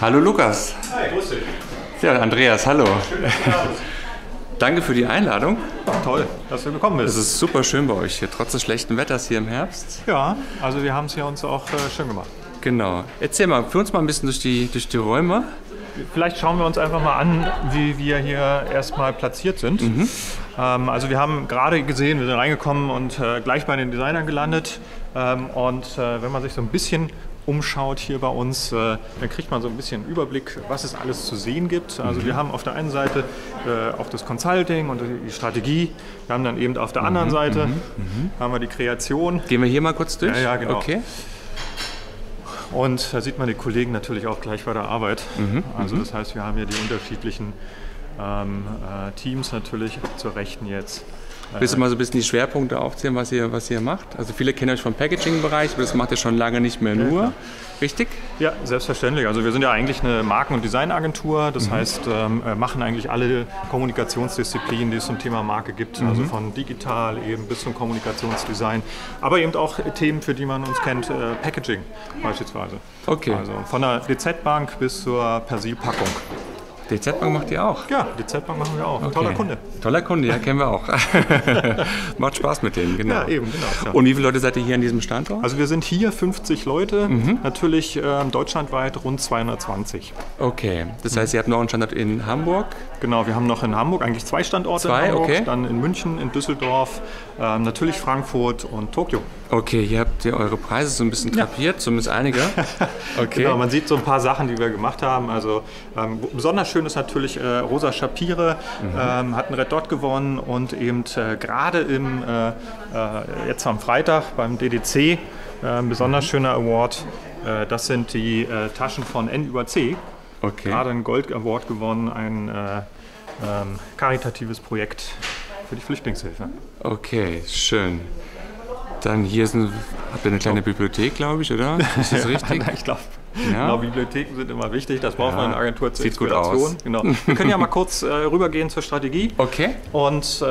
Hallo Lukas. Hi, grüß dich. Ja, Andreas, hallo. Schön, dass du da bist. Danke für die Einladung. Toll, dass du gekommen bist. Es ist super schön bei euch hier, trotz des schlechten Wetters hier im Herbst. Ja, also wir haben es hier uns auch schön gemacht. Genau. Erzähl mal, führ uns mal ein bisschen durch die Räume. Vielleicht schauen wir uns einfach mal an, wie wir hier erstmal platziert sind. Also wir haben gerade gesehen, wir sind reingekommen und gleich bei den Designern gelandet. Wenn man sich so ein bisschen umschaut hier bei uns, dann kriegt man so ein bisschen Überblick, was es alles zu sehen gibt. Also wir haben auf der einen Seite auch das Consulting und die Strategie. Wir haben dann eben auf der anderen Seite haben wir die Kreation. Gehen wir hier mal kurz durch? Ja, genau. Okay. Und da sieht man die Kollegen natürlich auch gleich bei der Arbeit. Also das heißt, wir haben hier die unterschiedlichen Teams natürlich zur Rechten jetzt. Willst du mal so ein bisschen die Schwerpunkte aufzählen, was ihr macht? Also viele kennen euch vom Packaging-Bereich, aber das macht ihr schon lange nicht mehr nur. Ja, richtig? Ja, selbstverständlich. Also wir sind ja eigentlich eine Marken- und Designagentur. Das heißt, machen eigentlich alle Kommunikationsdisziplinen, die es zum Thema Marke gibt. Also von digital eben bis zum Kommunikationsdesign. Aber eben auch Themen, für die man uns kennt, Packaging beispielsweise. Okay. Also von der DZ-Bank bis zur Persil-Packung. DZ-Bank macht ihr auch? Ja, DZ-Bank machen wir auch. Okay. Toller Kunde. Toller Kunde, ja, kennen wir auch. Macht Spaß mit denen, genau. Ja, eben, genau. Ja. Und wie viele Leute seid ihr hier an diesem Standort? Also wir sind hier 50 Leute, natürlich deutschlandweit rund 220. Okay, das heißt, ihr habt noch einen Standort in Hamburg? Genau, wir haben noch in Hamburg eigentlich 2 Standorte in Hamburg, okay. Dann in München, in Düsseldorf, natürlich Frankfurt und Tokio. Okay, hier habt ihr eure Preise so ein bisschen kapiert, zumindest einige. Okay. Genau, man sieht so ein paar Sachen, die wir gemacht haben. Also besonders schön ist natürlich Rosa Shapire, hat einen Red Dot gewonnen und eben gerade jetzt am Freitag beim DDC besonders schöner Award. Das sind die Taschen von N über C. Okay. Gerade einen Gold Award gewonnen, ein karitatives Projekt für die Flüchtlingshilfe. Okay, schön. Dann hier habt ihr eine kleine Bibliothek, glaube ich, oder? Ist das richtig? Ich glaube, Ja. genau, Bibliotheken sind immer wichtig. Das braucht man in der Agentur zur Sieht gut Inspiration. aus. Genau. Wir können ja mal kurz rübergehen zur Strategie Okay. und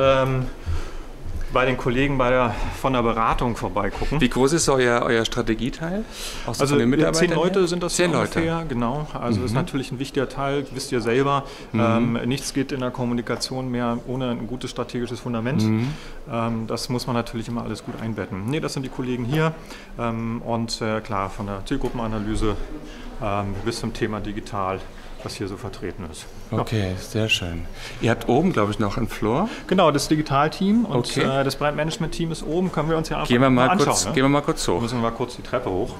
bei den Kollegen von der Beratung vorbeigucken. Wie groß ist euer Strategieteil? Auch so Also von den Mitarbeitern 10 Leute her? sind das 10 hier Leute. ungefähr, genau. Also das ist natürlich ein wichtiger Teil, wisst ihr selber. Nichts geht in der Kommunikation mehr ohne ein gutes strategisches Fundament. Das muss man natürlich immer alles gut einbetten. Nee, das sind die Kollegen hier. Klar, von der Zielgruppenanalyse bis zum Thema digital, was hier so vertreten ist. Okay, sehr schön. Ihr habt oben, glaube ich, noch einen Floor. Genau, das Digitalteam und Okay. das Brandmanagement-Team ist oben. Können wir uns ja einfach Gehen wir mal anschauen. kurz, gehen wir mal kurz hoch. Müssen wir mal kurz die Treppe hoch.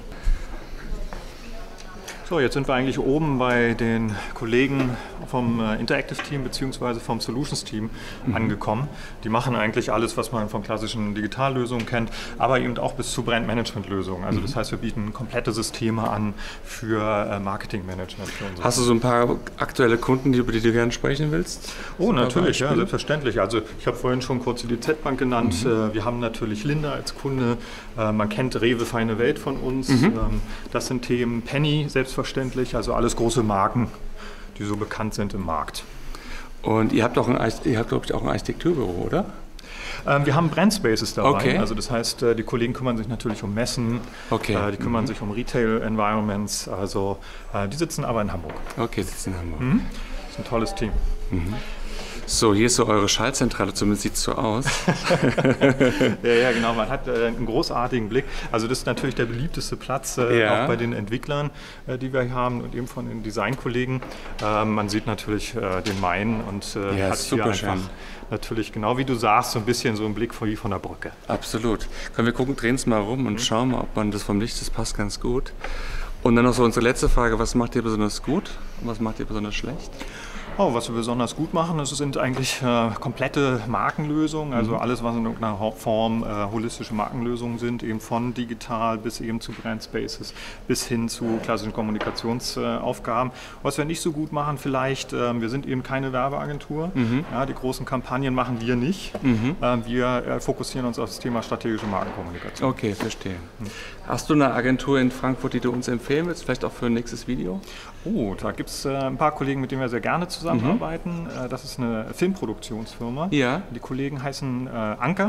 So, jetzt sind wir eigentlich oben bei den Kollegen vom Interactive Team bzw. vom Solutions Team angekommen. Die machen eigentlich alles, was man von klassischen Digitallösungen kennt, aber eben auch bis zu Brandmanagement-Lösungen. Also das heißt, wir bieten komplette Systeme an für Marketingmanagement. Hast du so ein paar aktuelle Kunden, über die du gerne sprechen willst? Oh, natürlich, ja, Beispiele? selbstverständlich. Also ich habe vorhin schon kurz die DZ-Bank genannt. Wir haben natürlich Linde als Kunde. Man kennt Rewe Feine Welt von uns. Das sind Themen Penny, selbstverständlich. Also alles große Marken, die so bekannt sind im Markt. Und ihr habt, glaube ich, auch ein Architekturbüro, oder? Wir haben Brandspaces dabei. Okay. Also das heißt, die Kollegen kümmern sich natürlich um Messen. Okay. Die kümmern sich um Retail-Environments. Also die sitzen aber in Hamburg. Okay, sitzen in Hamburg. Das ist ein tolles Team. So, hier ist so eure Schaltzentrale, zumindest sieht es so aus. Ja, genau. Man hat einen großartigen Blick. Also das ist natürlich der beliebteste Platz, Ja. auch bei den Entwicklern, die wir hier haben und eben von den Designkollegen. Man sieht natürlich den Main und Ja, hat super hier einfach schön. natürlich, genau wie du sagst, so ein bisschen so einen Blick wie von der Brücke. Absolut. Können wir gucken, drehen es mal rum und schauen mal, ob man das vom Licht, das passt ganz gut. Und dann noch so unsere letzte Frage, was macht ihr besonders gut und was macht ihr besonders schlecht? Oh, was wir besonders gut machen, das sind eigentlich komplette Markenlösungen, also alles, was in irgendeiner Form holistische Markenlösungen sind, eben von digital bis eben zu Brandspaces, bis hin zu klassischen Kommunikationsaufgaben. Was wir nicht so gut machen vielleicht, wir sind eben keine Werbeagentur, ja, die großen Kampagnen machen wir nicht. Wir fokussieren uns auf das Thema strategische Markenkommunikation. Okay, verstehe. Hast du eine Agentur in Frankfurt, die du uns empfehlen willst, vielleicht auch für ein nächstes Video? Oh, da gibt es ein paar Kollegen, mit denen wir sehr gerne zusammenarbeiten. Das ist eine Filmproduktionsfirma. Ja. Die Kollegen heißen Anker.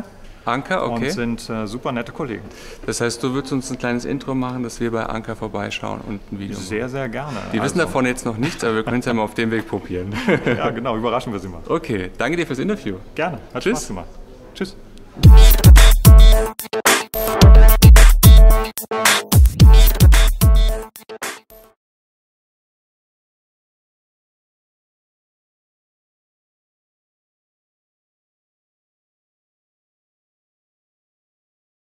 Anker, okay. Und sind super nette Kollegen. Das heißt, du würdest uns ein kleines Intro machen, dass wir bei Anker vorbeischauen und ein Video machen. Sehr, sehr gerne. Die wissen davon jetzt noch nichts, aber wir können es ja mal auf dem Weg probieren. Ja, genau, überraschen wir sie mal. Okay, danke dir fürs Interview. Gerne, hat Tschüss. Spaß gemacht. Tschüss.